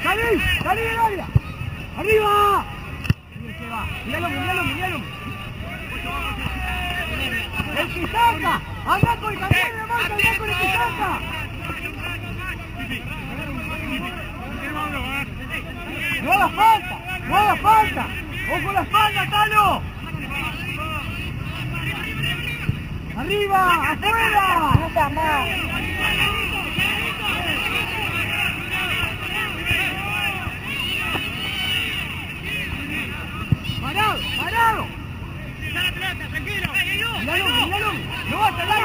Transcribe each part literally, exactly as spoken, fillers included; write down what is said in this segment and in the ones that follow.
¡Salí! ¡Salí del área! ¡Arriba! Míralo, míralo, míralo. ¡El que saca! ¡Anda con el campeón de marca! ¡Anda con el que saca! ¡No haga falta! ¡No haga falta! ¡Ojo la espalda, Tano! ¡Arriba! ¡Afuera! ¡No está mal! ¡Parado! ¡Parado! ¡Está la pelota! ¡Tranquilo! ¡Míralo! ¡Míralo! ¡No va a salir!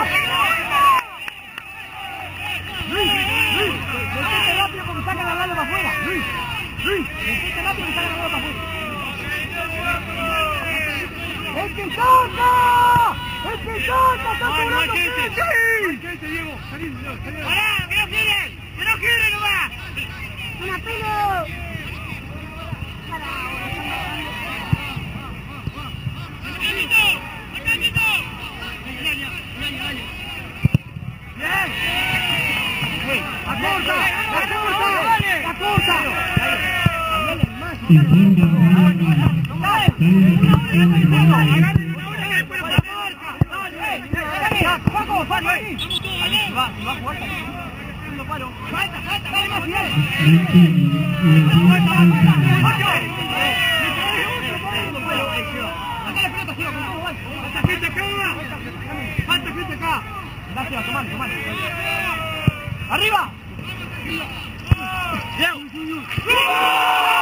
¡Luis! ¡Luis! ¡Detente rápido porque sacan la bala para afuera! ¡Luis! ¡Luis! ¡Detente rápido que sacan la bala para afuera! ¡El que saca! ¡El que saca! ¡Está cobrando gente! ¡Sí! ¡Pará! ¡Que no quieren! ¡Que no quieren nomás! ¡Una pelo! ¡Arriba! ¡Bien!